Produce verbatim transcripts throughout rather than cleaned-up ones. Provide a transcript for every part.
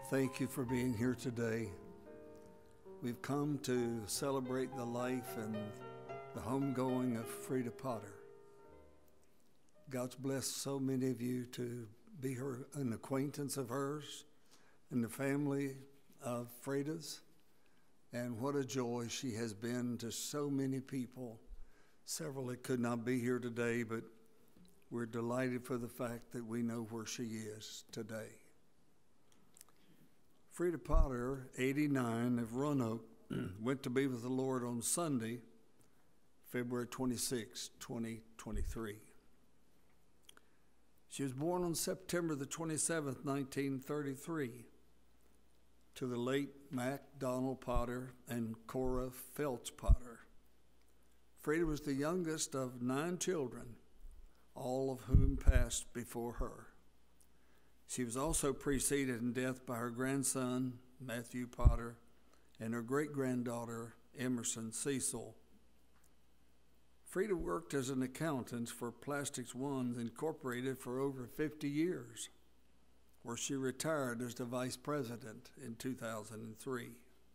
Thank you for being here today. We've come to celebrate the life and the homegoing of Freda Potter. God's blessed so many of you to be her, an acquaintance of hers and the family of Freda's. And what a joy she has been to so many people. Several that could not be here today, but we're delighted for the fact that we know where she is today. Freda Potter, eighty-nine, of Roanoke, went to be with the Lord on Sunday, February twenty-sixth, twenty twenty-three. She was born on September the twenty-seventh, nineteen thirty-three, to the late Mac Donald Potter and Cora Felch Potter. Freda was the youngest of nine children, all of whom passed before her. She was also preceded in death by her grandson, Matthew Potter, and her great-granddaughter, Emerson Cecil. Freda worked as an accountant for Plastics One Incorporated for over fifty years, where she retired as the vice president in two thousand three.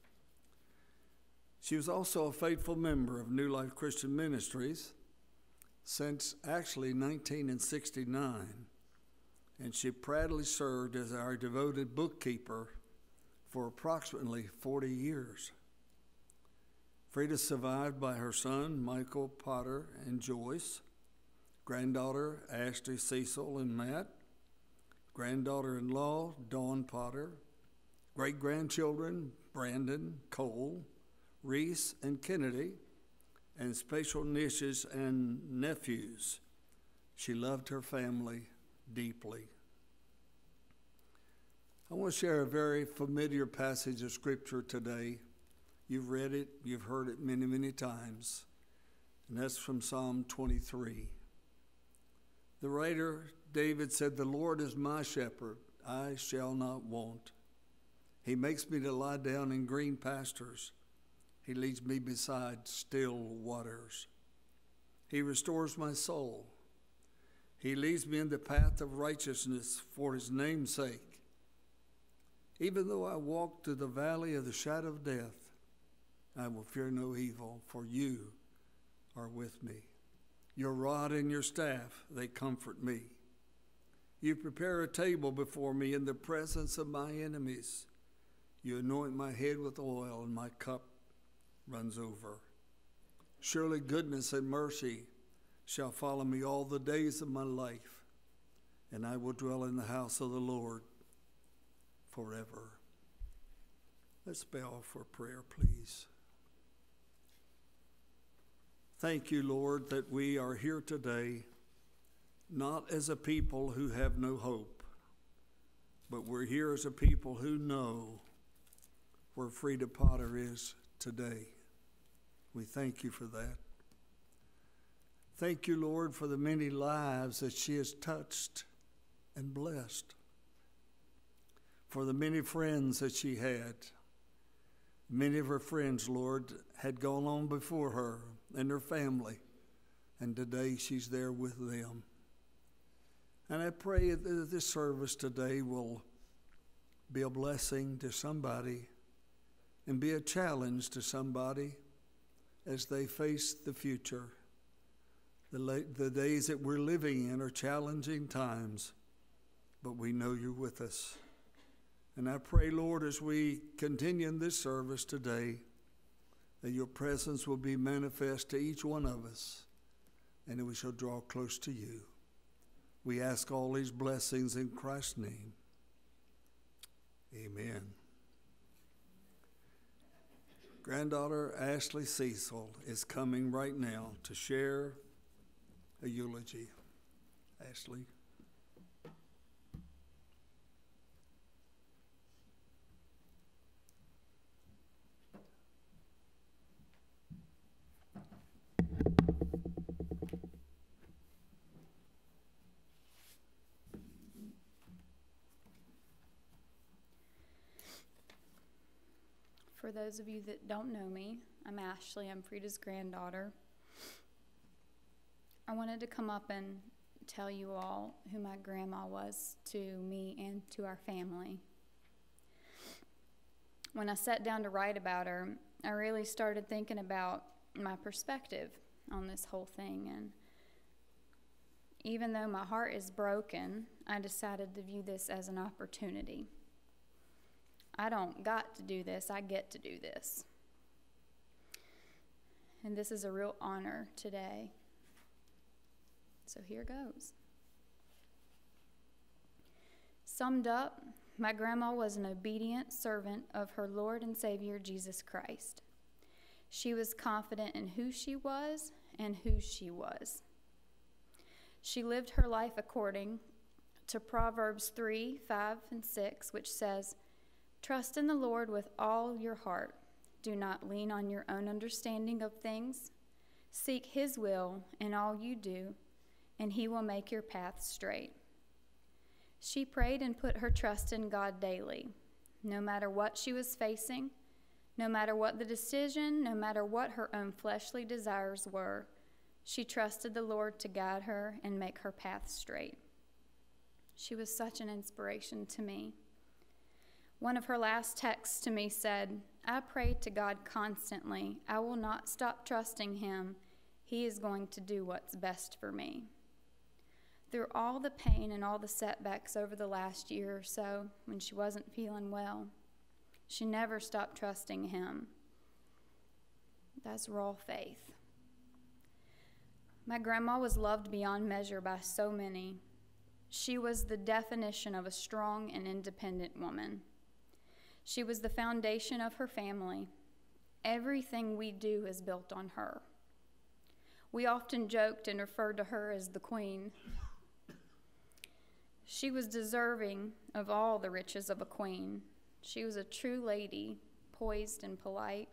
She was also a faithful member of New Life Christian Ministries since actually nineteen sixty-nine, and she proudly served as our devoted bookkeeper for approximately forty years. Freda is survived by her son, Michael Potter and Joyce, granddaughter, Ashley Cecil and Matt, granddaughter-in-law, Dawn Potter, great-grandchildren, Brandon, Cole, Reese, and Kennedy, and special nieces and nephews. She loved her family deeply. I want to share a very familiar passage of Scripture today. You've read it, you've heard it many, many times, and that's from Psalm twenty-three. The writer, David, said, "The Lord is my shepherd, I shall not want. He makes me to lie down in green pastures. He leads me beside still waters. He restores my soul. He leads me in the path of righteousness for his name's sake. Even though I walk through the valley of the shadow of death, I will fear no evil, for you are with me. Your rod and your staff, they comfort me. You prepare a table before me in the presence of my enemies. You anoint my head with oil, and my cup runs over. Surely goodness and mercy shall follow me all the days of my life, and I will dwell in the house of the Lord forever." Let's bow for prayer, please. Thank you, Lord, that we are here today, not as a people who have no hope, but we're here as a people who know where Freda Potter is today. We thank you for that. Thank you, Lord, for the many lives that she has touched and blessed, for the many friends that she had. Many of her friends, Lord, had gone on before her and her family, and today she's there with them. And I pray that this service today will be a blessing to somebody and be a challenge to somebody as they face the future. The, late, the days that we're living in are challenging times, but we know you're with us. And I pray, Lord, as we continue in this service today, that your presence will be manifest to each one of us, and that we shall draw close to you. We ask all these blessings in Christ's name. Amen. Granddaughter Ashley Cecil is coming right now to share a eulogy. Ashley. For those of you that don't know me, I'm Ashley. I'm Freda's granddaughter. I wanted to come up and tell you all who my grandma was to me and to our family. when I sat down to write about her, I really started thinking about my perspective on this whole thing. And even though my heart is broken, I decided to view this as an opportunity. I don't got to do this, I get to do this. And this is a real honor today. So here goes. Summed up, my grandma was an obedient servant of her Lord and Savior Jesus Christ. She was confident in who she was and whose she was. She lived her life according to Proverbs three, five, and six, which says, "Trust in the Lord with all your heart. Do not lean on your own understanding of things. Seek his will in all you do, and he will make your path straight." She prayed and put her trust in God daily, no matter what she was facing, no matter what the decision, no matter what her own fleshly desires were. She trusted the Lord to guide her and make her path straight. She was such an inspiration to me. One of her last texts to me said, "I pray to God constantly. I will not stop trusting him. He is going to do what's best for me." Through all the pain and all the setbacks over the last year or so, when she wasn't feeling well, she never stopped trusting him. That's raw faith. My grandma was loved beyond measure by so many. She was the definition of a strong and independent woman. She was the foundation of her family. Everything we do is built on her. We often joked and referred to her as the queen. She was deserving of all the riches of a queen. She was a true lady, poised and polite.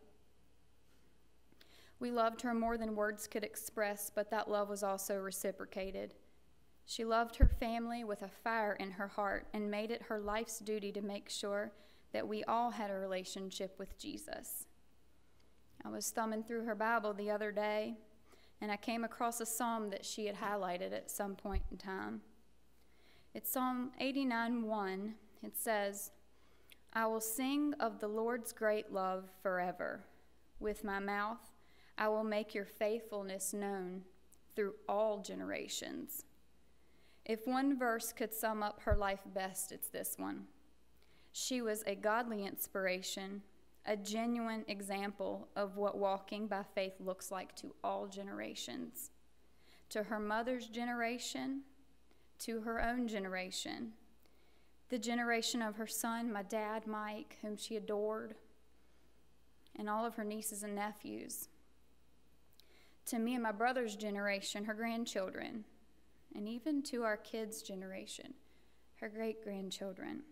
We loved her more than words could express, but that love was also reciprocated. She loved her family with a fire in her heart and made it her life's duty to make sure that we all had a relationship with Jesus. I was thumbing through her Bible the other day, and I came across a psalm that she had highlighted at some point in time. It's Psalm eighty-nine one. It says, "I will sing of the Lord's great love forever. With my mouth, I will make your faithfulness known through all generations." If one verse could sum up her life best, it's this one. She was a godly inspiration, a genuine example of what walking by faith looks like to all generations. To her mother's generation, to her own generation, the generation of her son, my dad, Mike, whom she adored, and all of her nieces and nephews. To me and my brother's generation, her grandchildren, and even to our kids' generation, her great-grandchildren.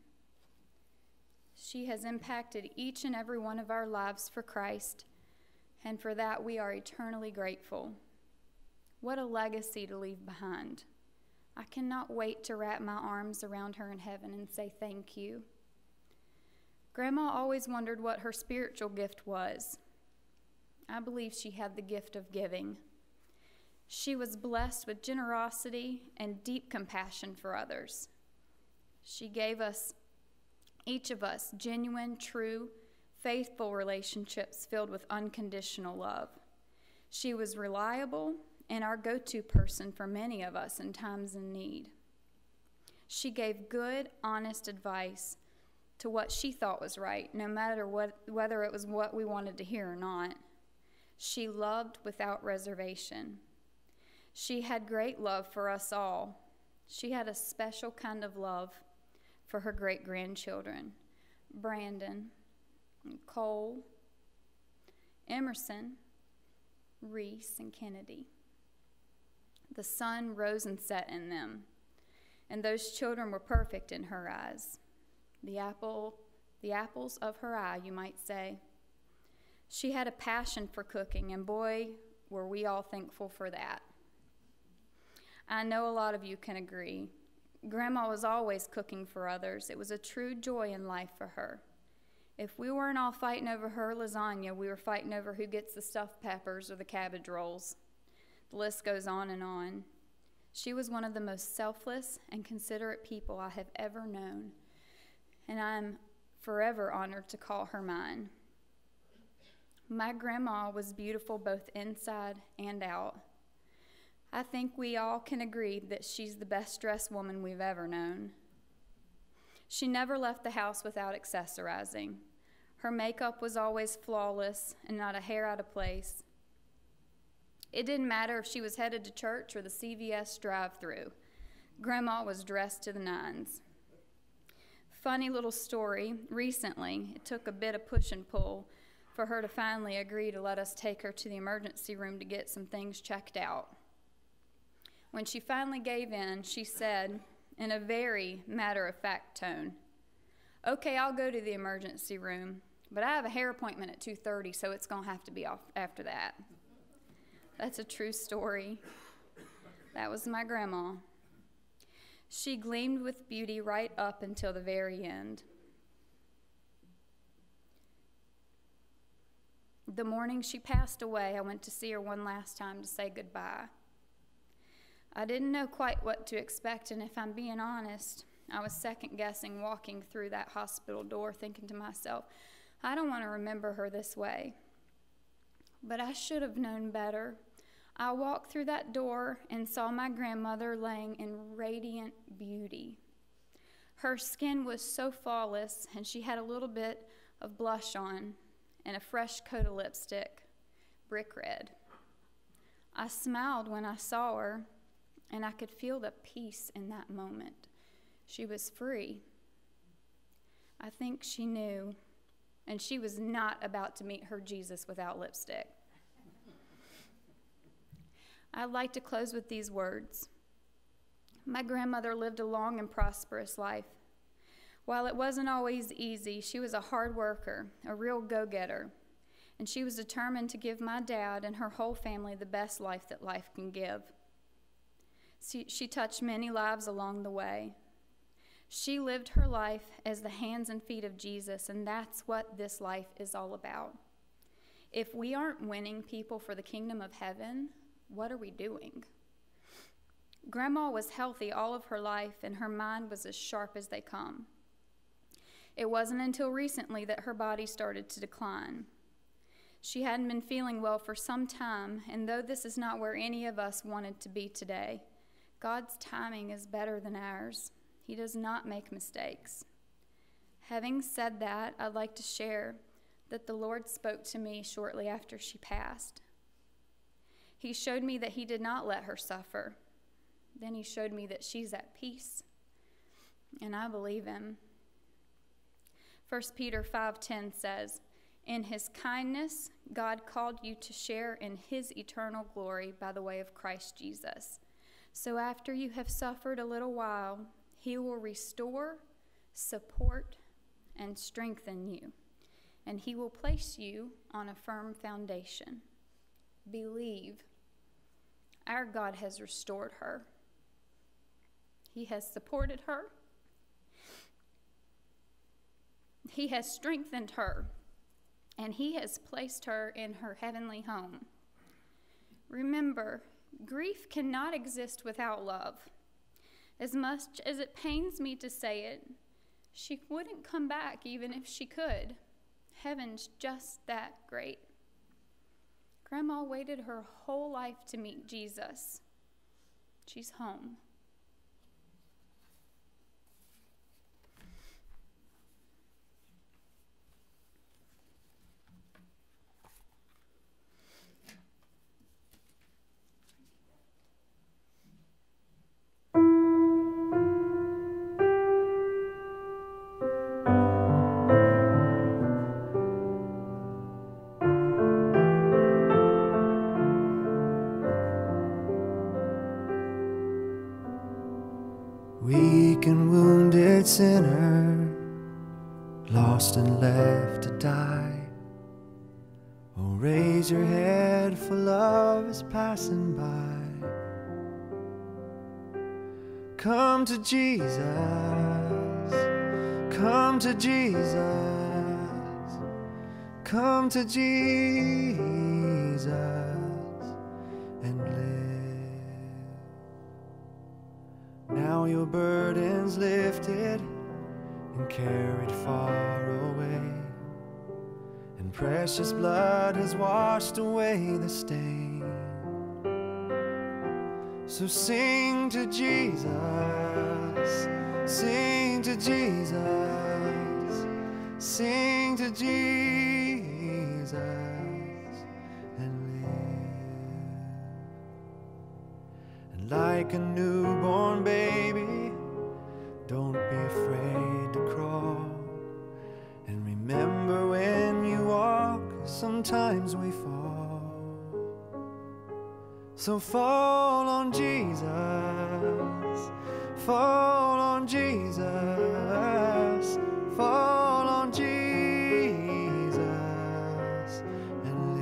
She has impacted each and every one of our lives for Christ, and for that we are eternally grateful. What a legacy to leave behind. I cannot wait to wrap my arms around her in heaven and say thank you. Grandma always wondered what her spiritual gift was. I believe she had the gift of giving. She was blessed with generosity and deep compassion for others. She gave us, each of us, genuine, true, faithful relationships filled with unconditional love. She was reliable and our go-to person for many of us in times of need. She gave good, honest advice to what she thought was right, no matter what, whether it was what we wanted to hear or not. She loved without reservation. She had great love for us all. She had a special kind of love for her great-grandchildren, Brandon, Cole, Emerson, Reese, and Kennedy. The sun rose and set in them, and those children were perfect in her eyes. The apple, the apples of her eye, you might say. She had a passion for cooking, and boy, were we all thankful for that. I know a lot of you can agree. Grandma was always cooking for others. It was a true joy in life for her. If we weren't all fighting over her lasagna, we were fighting over who gets the stuffed peppers or the cabbage rolls. The list goes on and on. She was one of the most selfless and considerate people I have ever known, and I'm forever honored to call her mine. My grandma was beautiful both inside and out. I think we all can agree that she's the best dressed woman we've ever known. She never left the house without accessorizing. Her makeup was always flawless and not a hair out of place. It didn't matter if she was headed to church or the C V S drive-thru. Grandma was dressed to the nines. Funny little story, recently, it took a bit of push and pull for her to finally agree to let us take her to the emergency room to get some things checked out. When she finally gave in, she said, in a very matter-of-fact tone, "Okay, I'll go to the emergency room, but I have a hair appointment at two thirty, so it's going to have to be off after that." That's a true story. That was my grandma. She gleamed with beauty right up until the very end. The morning she passed away, I went to see her one last time to say goodbye. I didn't know quite what to expect, and if I'm being honest, I was second-guessing walking through that hospital door, thinking to myself, I don't want to remember her this way. But I should have known better. I walked through that door and saw my grandmother laying in radiant beauty. Her skin was so flawless, and she had a little bit of blush on and a fresh coat of lipstick, brick red. I smiled when I saw her, and I could feel the peace in that moment. She was free. I think she knew, and she was not about to meet her Jesus without lipstick. I'd like to close with these words. My grandmother lived a long and prosperous life. While it wasn't always easy, she was a hard worker, a real go-getter, and she was determined to give my dad and her whole family the best life that life can give. She, she touched many lives along the way. She lived her life as the hands and feet of Jesus, and that's what this life is all about. If we aren't winning people for the kingdom of heaven, what are we doing? Grandma was healthy all of her life, and her mind was as sharp as they come. It wasn't until recently that her body started to decline. She hadn't been feeling well for some time, and though this is not where any of us wanted to be today, God's timing is better than ours. He does not make mistakes. Having said that, I'd like to share that the Lord spoke to me shortly after she passed. He showed me that he did not let her suffer. Then he showed me that she's at peace, and I believe him. First Peter five ten says, "In his kindness, God called you to share in his eternal glory by the way of Christ Jesus. So after you have suffered a little while, he will restore, support, and strengthen you, and he will place you on a firm foundation." Believe. Our God has restored her. He has supported her. He has strengthened her, and he has placed her in her heavenly home. Remember, grief cannot exist without love. As much as it pains me to say it, she wouldn't come back even if she could. Heaven's just that great. Grandma waited her whole life to meet Jesus. She's home. Weak and wounded sinner, lost and left to die. Oh, raise your head, for love is passing by. Come to Jesus, come to Jesus, come to Jesus and live. Now your burden's lifted, and carried far away, and precious blood has washed away the stain. So sing to Jesus, sing to Jesus, sing to Jesus and live. And like a newborn baby, don't be afraid to crawl. And remember, when you walk, sometimes we fall. So fall on Jesus, fall on Jesus, fall on Jesus and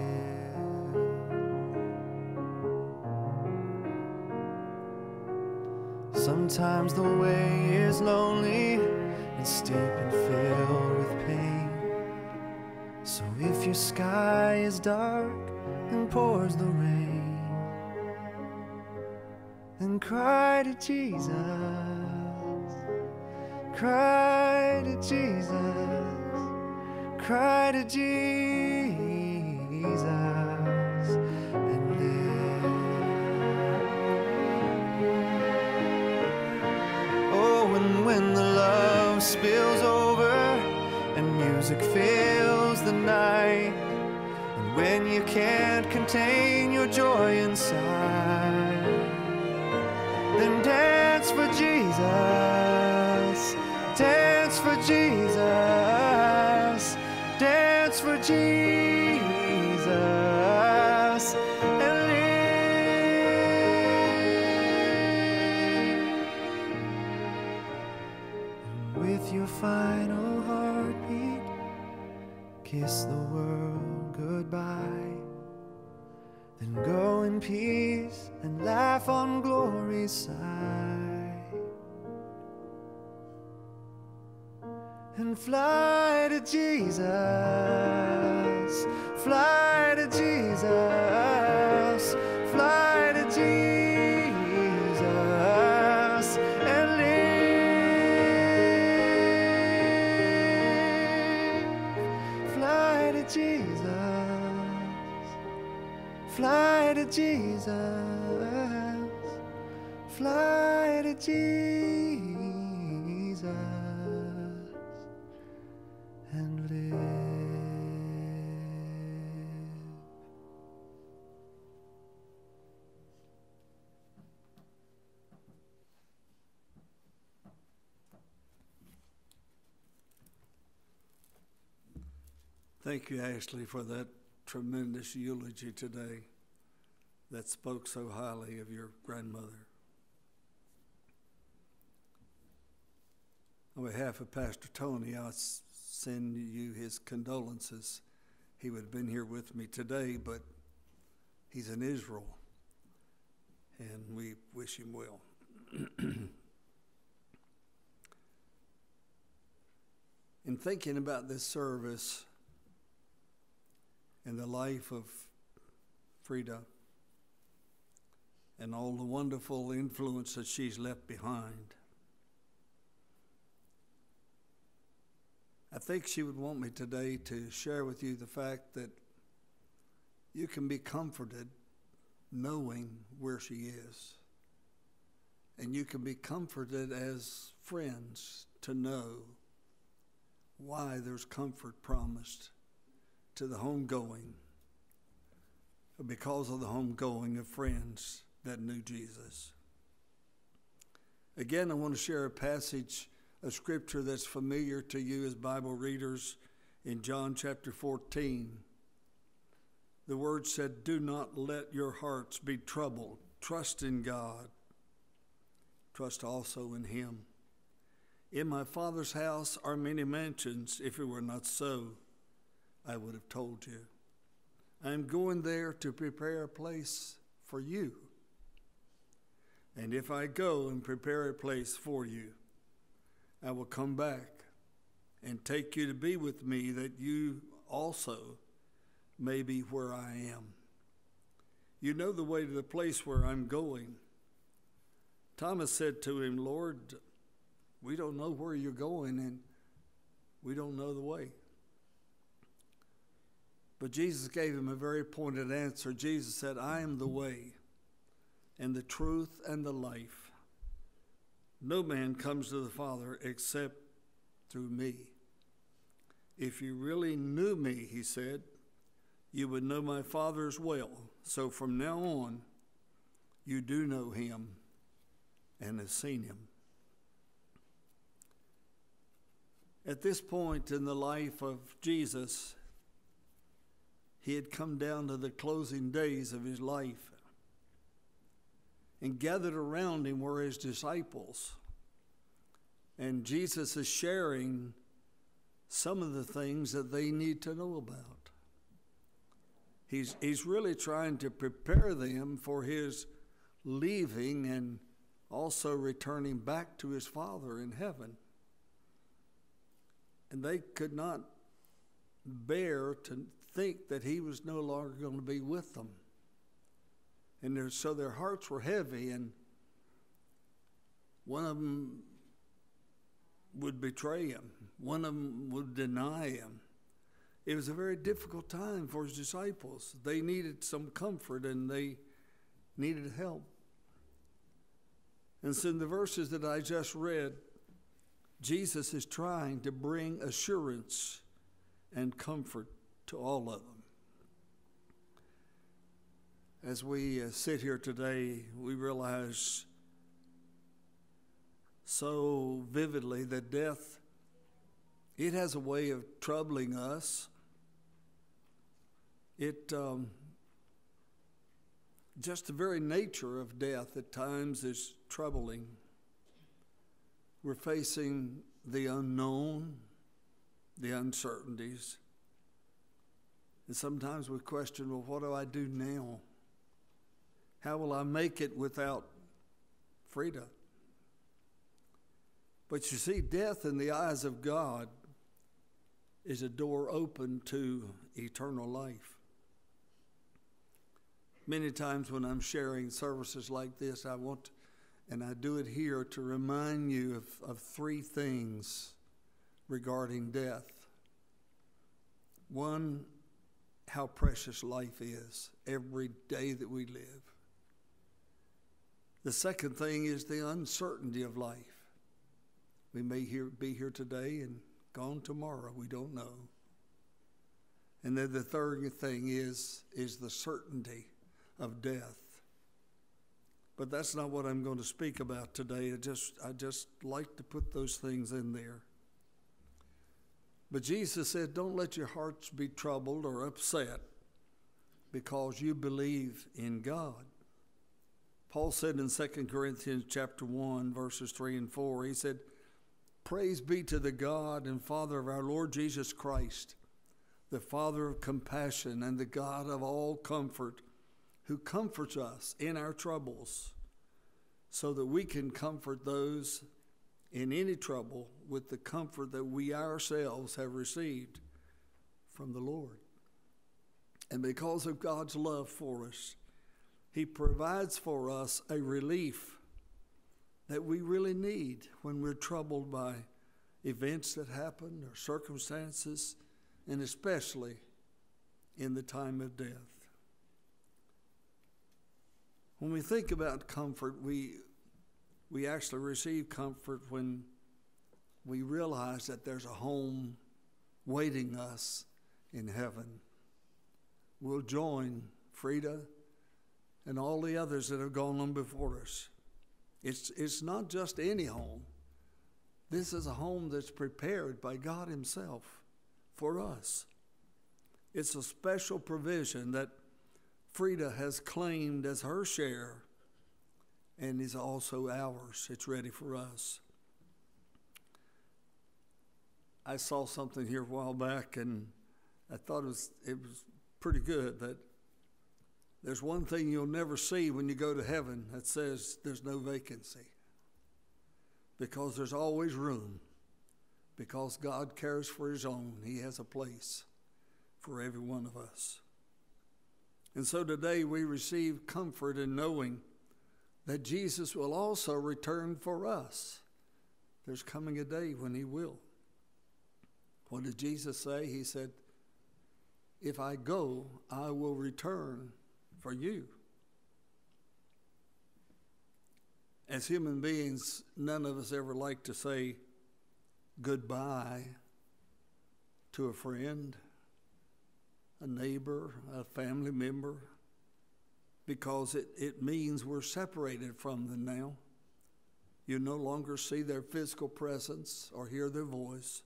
live. Sometimes the way is lonely and steep and filled with pain. So if your sky is dark and pours the rain, then cry to Jesus, cry to Jesus, cry to Jesus and live. Oh, and when the love spills over and music fills the night, and when you can't contain your joy inside, then dance for Jesus, dance for Jesus, dance for Jesus and live. And with your final heartbeat, kiss the world goodbye. Then go in peace and laugh on glory's side, and fly to Jesus, fly to Jesus, fly to Jesus and live. Fly to Jesus, fly to Jesus, fly to Jesus and live. Thank you, Ashley, for that tremendous eulogy today that spoke so highly of your grandmother. On behalf of Pastor Tony, I send you his condolences. He would have been here with me today, but he's in Israel, and we wish him well. In thinking about this service and the life of Freda and all the wonderful influence that she's left behind, I think she would want me today to share with you the fact that you can be comforted knowing where she is. And you can be comforted as friends to know why there's comfort promised to the homegoing, because of the homegoing of friends that knew Jesus. Again, I want to share a passage of scripture that's familiar to you as Bible readers in John chapter fourteen. The word said, "Do not let your hearts be troubled. Trust in God. Trust also in him. In my Father's house are many mansions. If it were not so, I would have told you. I am going there to prepare a place for you. And if I go and prepare a place for you, I will come back and take you to be with me, that you also may be where I am. You know the way to the place where I'm going." Thomas said to him, "Lord, We don't know where you're going, and we don't know the way. But Jesus gave him a very pointed answer. Jesus said, I am the way and the truth and the life. No man comes to the Father except through me. If you really knew me, he said, you would know my Father as well. So from now on, you do know him and have seen him. At this point in the life of Jesus, he had come down to the closing days of his life. And gathered around him were his disciples. And Jesus is sharing some of the things that they need to know about. He's, he's really trying to prepare them for his leaving and also returning back to his Father in heaven. And they could not bear to think that he was no longer going to be with them. And so their hearts were heavy, and one of them would betray him. One of them would deny him. It was a very difficult time for his disciples. They needed some comfort, and they needed help. And so in the verses that I just read, Jesus is trying to bring assurance and comfort to all of them. As we uh, sit here today, we realize so vividly that death, it has a way of troubling us. It, um, just the very nature of death at times is troubling. We're facing the unknown, the uncertainties. And sometimes we question, well, what do I do now? How will I make it without Freda? But you see, death in the eyes of God is a door open to eternal life. Many times when I'm sharing services like this, I want, and I do it here, to remind you of, of three things regarding death. One, how precious life is every day that we live. The second thing is the uncertainty of life. We may here, be here today and gone tomorrow. We don't know. And then the third thing is, is the certainty of death. But that's not what I'm going to speak about today. I just, I just like to put those things in there. But Jesus said, don't let your hearts be troubled or upset because you believe in God. Paul said in Second Corinthians chapter one, verses three and four, he said, praise be to the God and Father of our Lord Jesus Christ, the Father of compassion and the God of all comfort, who comforts us in our troubles, so that we can comfort those in any trouble with the comfort that we ourselves have received from the Lord. And because of God's love for us, he provides for us a relief that we really need when we're troubled by events that happen or circumstances, and especially in the time of death. When we think about comfort, we we actually receive comfort when we realize that there's a home waiting us in heaven. We'll join Freda and all the others that have gone on before us. It's, it's not just any home. This is a home that's prepared by God himself for us. It's a special provision that Freda has claimed as her share and is also ours. It's ready for us. I saw something here a while back, and I thought it was, it was pretty good, that there's one thing you'll never see when you go to heaven that says there's no vacancy, because there's always room, because God cares for his own. He has a place for every one of us. And so today we receive comfort in knowing that Jesus will also return for us there's coming a day when he will. What did Jesus say? He said, if I go, I will return for you. As human beings, none of us ever like to say goodbye to a friend, a neighbor, a family member, because it, it means we're separated from them now. You no longer see their physical presence or hear their voice.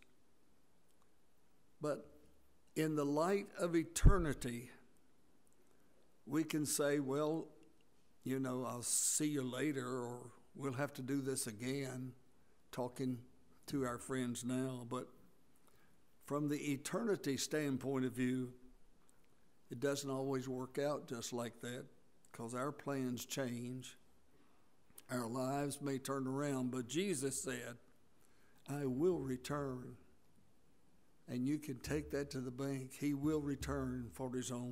But in the light of eternity, we can say, well, you know, I'll see you later, or we'll have to do this again, talking to our friends now. But from the eternity standpoint of view, it doesn't always work out just like that, because our plans change. Our lives may turn around, but Jesus said, I will return. And you can take that to the bank. He will return for his own.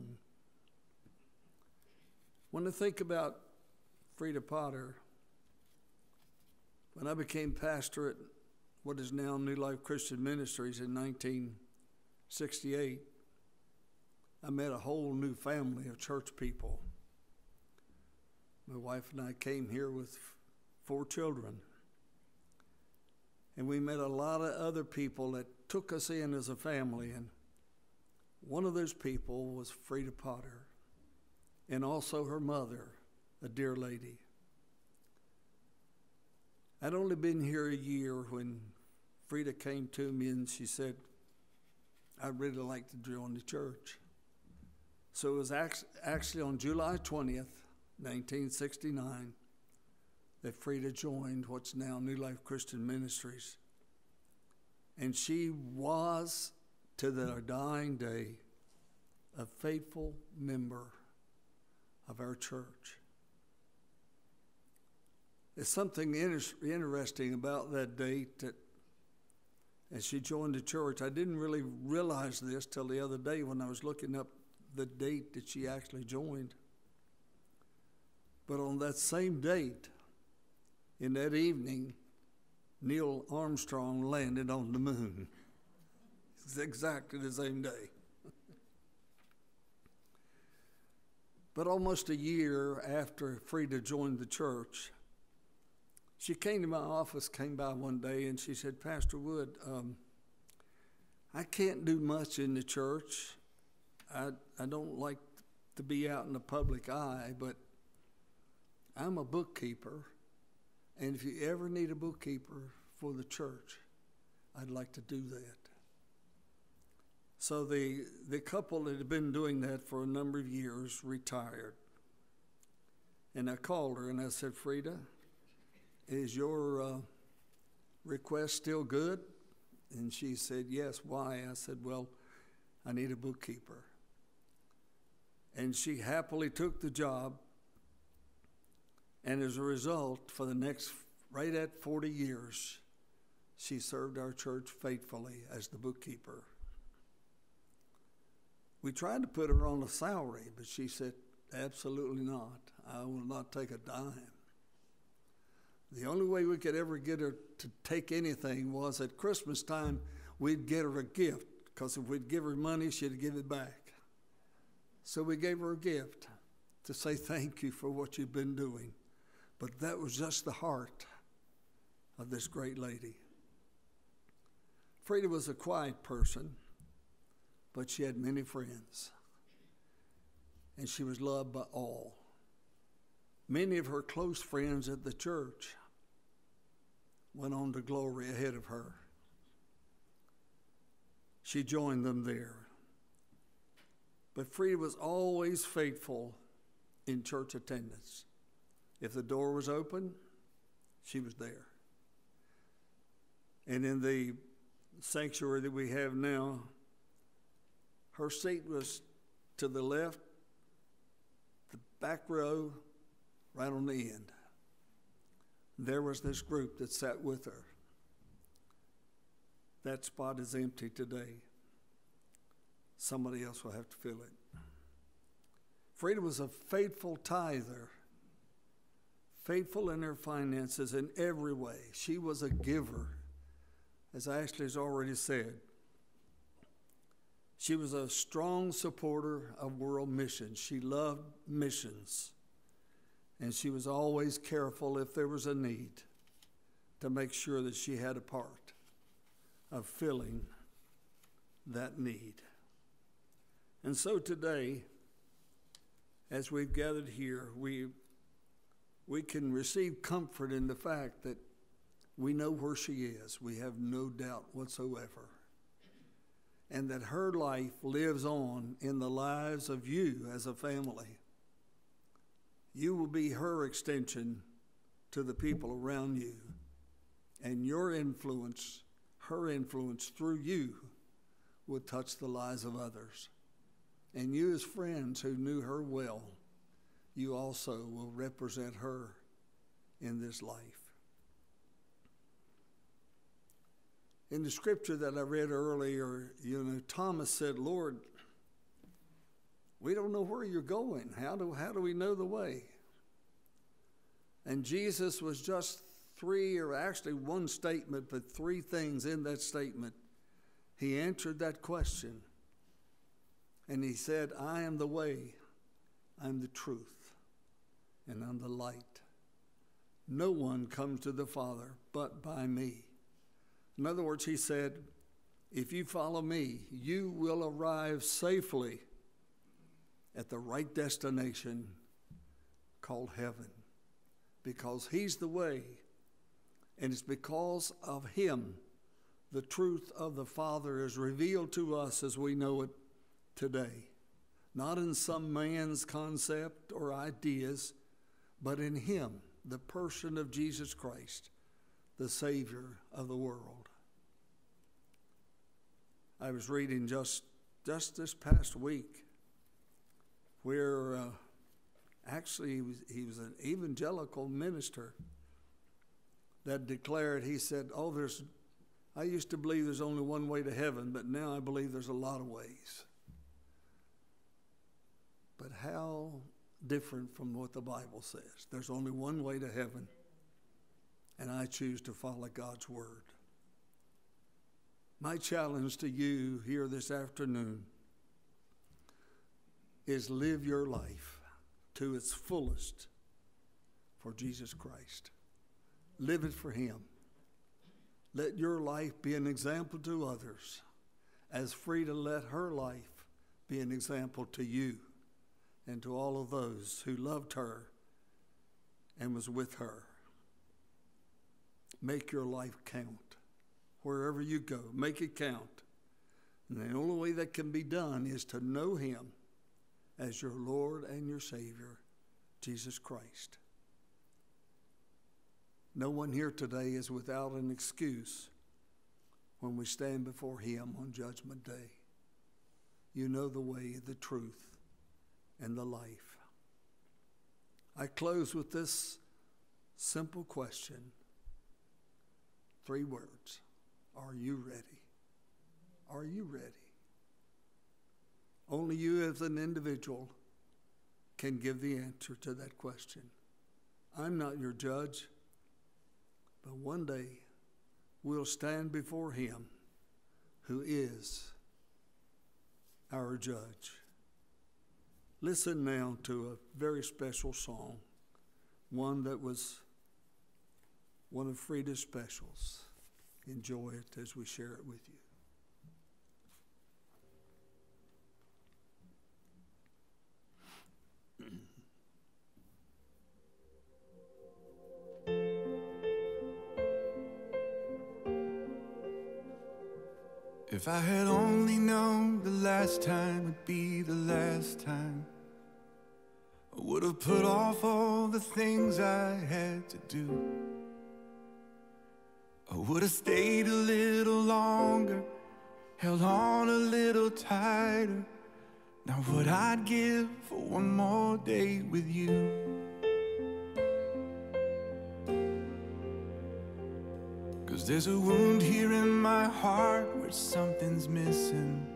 When I think about Freda Potter, when I became pastor at what is now New Life Christian Ministries in nineteen sixty-eight, I met a whole new family of church people. My wife and I came here with four children. And we met a lot of other people that took us in as a family. And one of those people was Freda Potter, and also her mother, a dear lady. I'd only been here a year when Freda came to me and she said, I'd really like to join the church. So it was actually on July twentieth, nineteen sixty-nine, that Freda joined what's now New Life Christian Ministries. And she was, to the dying day, a faithful member of our church. There's something inter- interesting about that date that as she joined the church, I didn't really realize this till the other day when I was looking up the date that she actually joined. But on that same date, in that evening, Neil Armstrong landed on the moon. It's exactly the same day. But almost a year after Freda joined the church, she came to my office, came by one day, and she said, Pastor Wood, um, I can't do much in the church. I, I don't like to be out in the public eye, but I'm a bookkeeper. And if you ever need a bookkeeper for the church, I'd like to do that. So the, the couple that had been doing that for a number of years retired. And I called her and I said, Freda, is your uh, request still good? And she said, yes. Why? I said, well, I need a bookkeeper. And she happily took the job. And as a result, for the next, right at forty years, she served our church faithfully as the bookkeeper. We tried to put her on a salary, but she said, absolutely not. I will not take a dime. The only way we could ever get her to take anything was at Christmas time, we'd get her a gift, because if we'd give her money, she'd give it back. So we gave her a gift to say thank you for what you've been doing. But that was just the heart of this great lady. Freda was a quiet person, but she had many friends. And she was loved by all. Many of her close friends at the church went on to glory ahead of her. She joined them there. But Freda was always faithful in church attendance. If the door was open, she was there. And in the sanctuary that we have now, her seat was to the left, the back row, right on the end. There was this group that sat with her. That spot is empty today. Somebody else will have to fill it. Freda was a faithful tither, faithful in her finances in every way. She was a giver, as Ashley's already said. She was a strong supporter of world missions. She loved missions, and she was always careful if there was a need to make sure that she had a part of filling that need. And so today, as we've gathered here, we we can receive comfort in the fact that we know where she is. We have no doubt whatsoever. And that her life lives on in the lives of you as a family. You will be her extension to the people around you. And your influence, her influence through you, will touch the lives of others. And you as friends who knew her well, you also will represent her in this life. In the scripture that I read earlier, you know, Thomas said, Lord, we don't know where you're going. How do, how do we know the way? And Jesus was just three, or actually one statement, but three things in that statement. He answered that question. And he said, I am the way, I'm the truth, and I'm the light. No one comes to the Father but by me. In other words, he said, if you follow me, you will arrive safely at the right destination called heaven, because he's the way, and it's because of him the truth of the Father is revealed to us as we know it today. Not in some man's concept or ideas, but in him, the person of Jesus Christ, the Savior of the world. I was reading just, just this past week where uh, actually he was, he was an evangelical minister that declared, he said, oh, there's, I used to believe there's only one way to heaven, but now I believe there's a lot of ways. But how different from what the Bible says. There's only one way to heaven, and I choose to follow God's word. My challenge to you here this afternoon is live your life to its fullest for Jesus Christ. Live it for him. Let your life be an example to others, as Freda let her life be an example to you and to all of those who loved her and was with her. Make your life count. Wherever you go, make it count. And the only way that can be done is to know him as your Lord and your Savior, Jesus Christ. No one here today is without an excuse when we stand before him on Judgment Day. You know the way, the truth, and the life. I close with this simple question. Three words. Are you ready? Are you ready? Only you as an individual can give the answer to that question. I'm not your judge, but one day we'll stand before him who is our judge. Listen now to a very special song, one that was one of Freda's specials. Enjoy it as we share it with you. If I had only known the last time would be the last time, I would have put off all the things I had to do. I would have stayed a little longer, held on a little tighter. Now what I'd give for one more day with you. Cause there's a wound here in my heart where something's missing,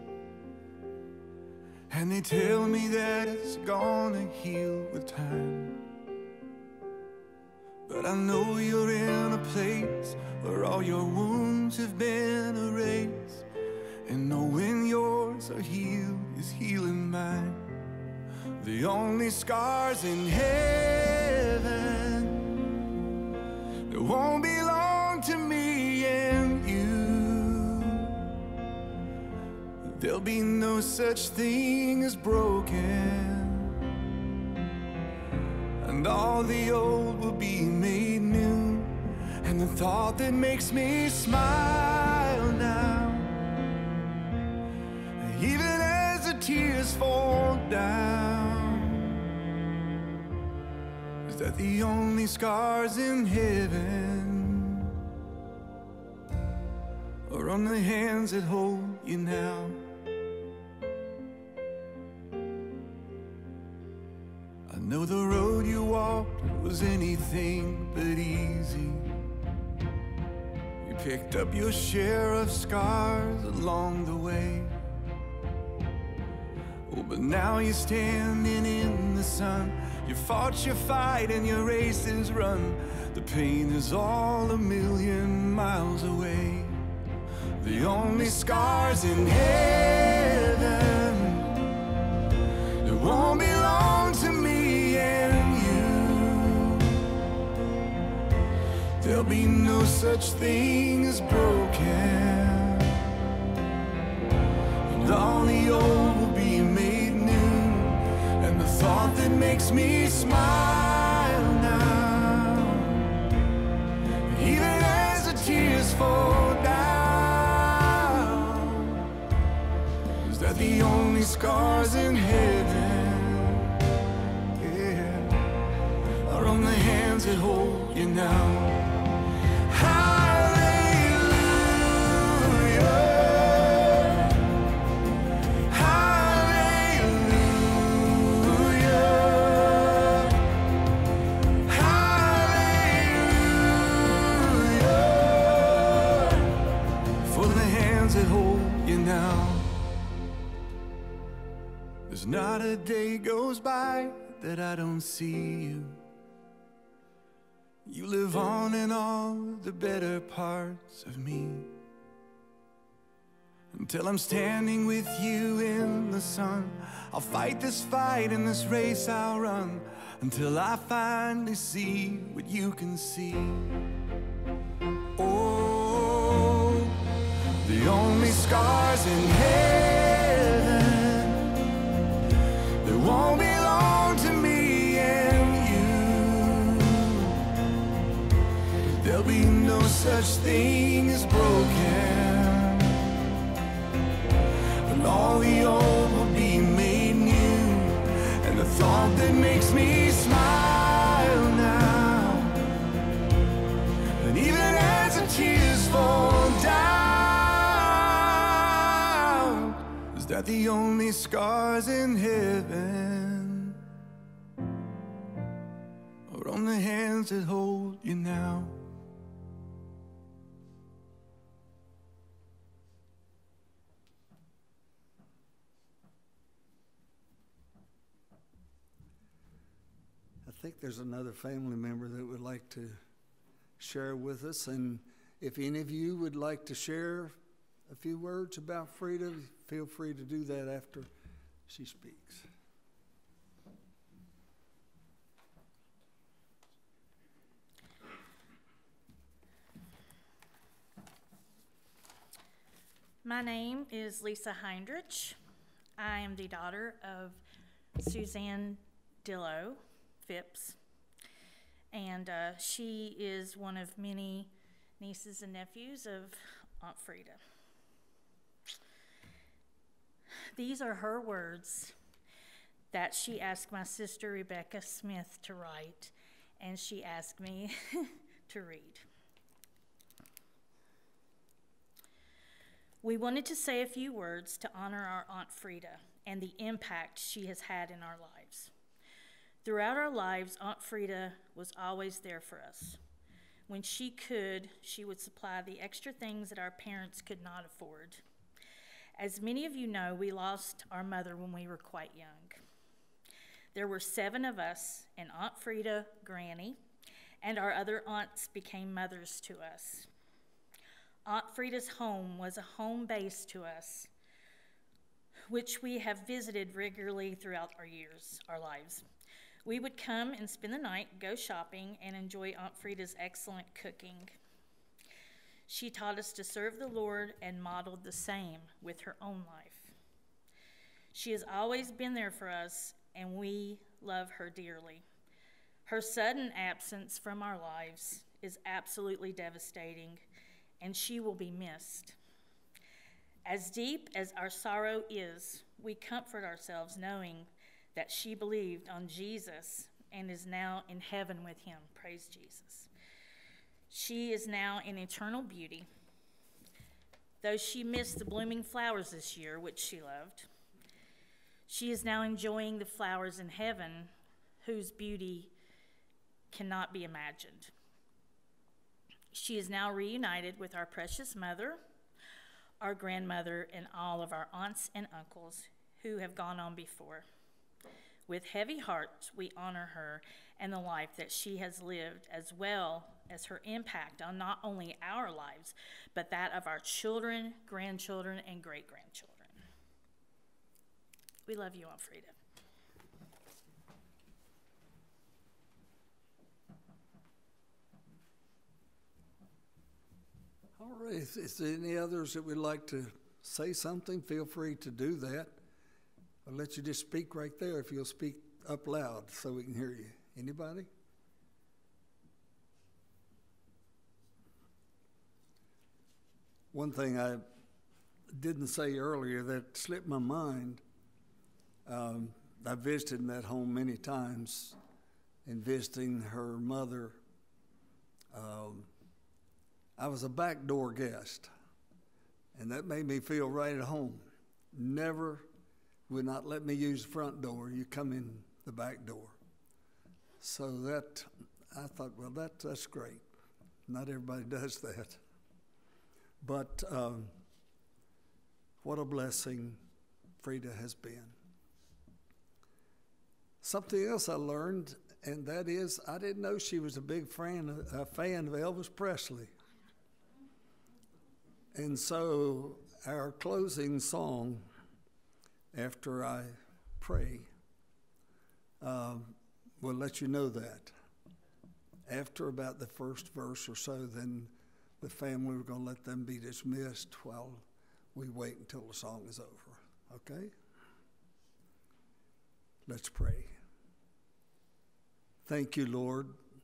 and they tell me that it's gonna heal with time. But I know you're in a place where all your wounds have been erased, and knowing yours are healed is healing mine. The only scars in heaven that won't belong to me and you. There'll be no such thing as broken, and all the old will be made new. And the thought that makes me smile now, even as the tears fall down, is that the only scars in heaven are on the hands that hold you now. I know the road you walked was anything but easy. You picked up your share of scars along the way. Oh, but now you're standing in the sun. You fought your fight and your race is run. The pain is all a million miles away. The only scars in heaven that won't belong to me and you. There'll be no such thing as broken, and all the old will be made new. And the thought that makes me smile now, even as the tears fall down, is that the only scars in heaven, yeah, are on the hands that hold you now. There's not a day goes by that I don't see you. You live on in all the better parts of me, until I'm standing with you in the sun. I'll fight this fight and this race I'll run, until I finally see what you can see. Oh, the only scars in heaven that won't belong to me and you. There'll be no such thing as broken, and all the old will be made new. And the thought that makes me smile now, and even as the tears fall down, is that the only scars in heaven are on the hands that hold you now. I think there's another family member that would like to share with us, and if any of you would like to share a few words about Freda, feel free to do that after she speaks. My name is Lisa Heinrich. I am the daughter of Suzanne Dillow Phipps, and uh, she is one of many nieces and nephews of Aunt Freda. These are her words that she asked my sister Rebecca Smith to write, and she asked me to read. We wanted to say a few words to honor our Aunt Freda and the impact she has had in our lives. Throughout our lives, Aunt Freda was always there for us. When she could, she would supply the extra things that our parents could not afford. As many of you know, we lost our mother when we were quite young. There were seven of us, and Aunt Freda, Granny, and our other aunts became mothers to us. Aunt Freda's home was a home base to us, which we have visited regularly throughout our years, our lives. We would come and spend the night, go shopping, and enjoy Aunt Freda's excellent cooking. She taught us to serve the Lord and modeled the same with her own life. She has always been there for us, and we love her dearly. Her sudden absence from our lives is absolutely devastating, and she will be missed. As deep as our sorrow is, we comfort ourselves knowing that she believed on Jesus and is now in heaven with him. Praise Jesus. She is now in eternal beauty. Though she missed the blooming flowers this year, which she loved, she is now enjoying the flowers in heaven, whose beauty cannot be imagined. She is now reunited with our precious mother, our grandmother, and all of our aunts and uncles who have gone on before. With heavy hearts, we honor her and the life that she has lived, as well as her impact on not only our lives, but that of our children, grandchildren, and great-grandchildren. We love you, Aunt Freda. All right, if if there any others that would like to say something, feel free to do that. I'll let you just speak right there if you'll speak up loud so we can hear you. Anybody? One thing I didn't say earlier that slipped my mind, um, I visited in that home many times, and visiting her mother, um, I was a backdoor guest, and that made me feel right at home. Never would not let me use the front door. You come in the back door. So that, I thought, well, that that's great. Not everybody does that. But um, what a blessing Freda has been. Something else I learned, and that is I didn't know she was a big fan, a fan of Elvis Presley. And so our closing song, after I pray, um, will let you know that. After about the first verse or so, then the family, we're going to let them be dismissed while we wait until the song is over. Okay? Let's pray. Thank you, Lord,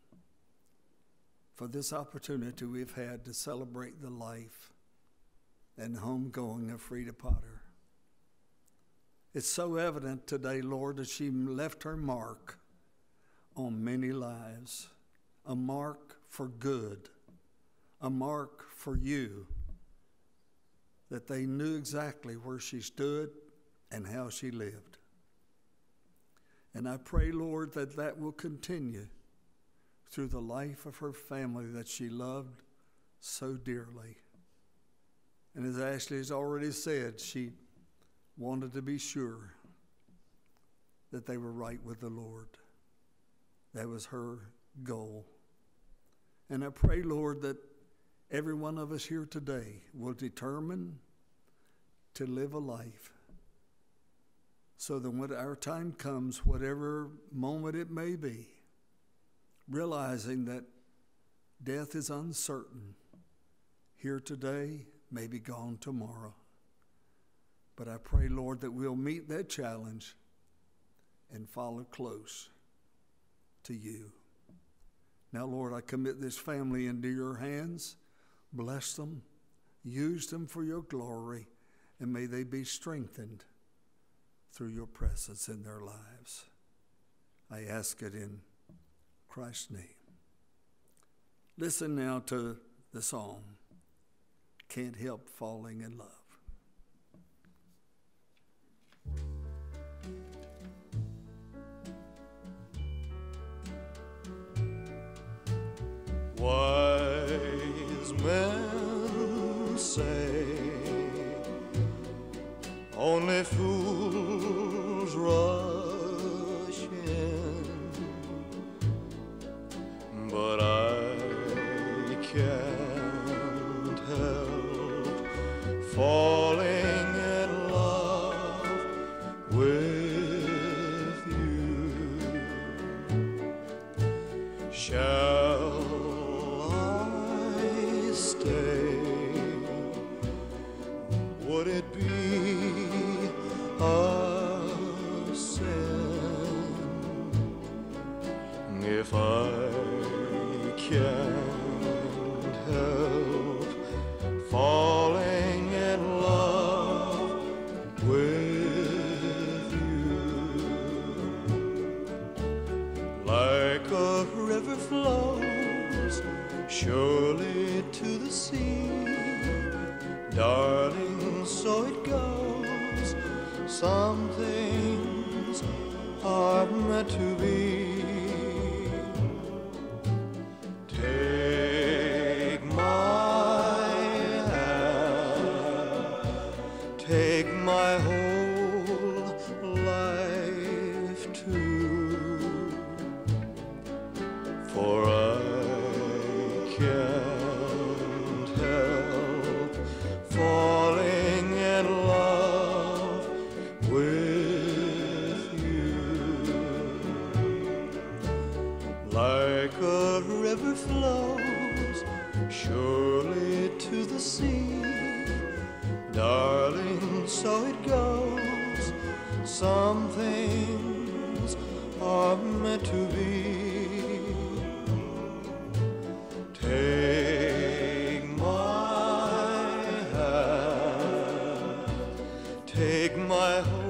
for this opportunity we've had to celebrate the life and homegoing of Freda Potter. It's so evident today, Lord, that she left her mark on many lives, a mark for good, a mark for you, that they knew exactly where she stood and how she lived. And I pray, Lord, that that will continue through the life of her family that she loved so dearly. And as Ashley has already said, she wanted to be sure that they were right with the Lord. That was her goal. And I pray, Lord, that every one of us here today will determine to live a life so that when our time comes, whatever moment it may be, realizing that death is uncertain, here today, may be gone tomorrow. But I pray, Lord, that we'll meet that challenge and follow close to you. Now, Lord, I commit this family into your hands. Bless them. Use them for your glory. And may they be strengthened through your presence in their lives. I ask it in Christ's name. Listen now to the song, Can't Help Falling in Love. Wise men say only fools rush in, but I be a sin if I can't help falling in love with you. Like a river flows surely to the sea, darling, so it goes. Some things are meant to be. Take my hand, take my whole life too, for I can't help falling in love with you. Like a river flows surely to the sea, darling, so it goes. Some things are meant to be. Take my hand, take my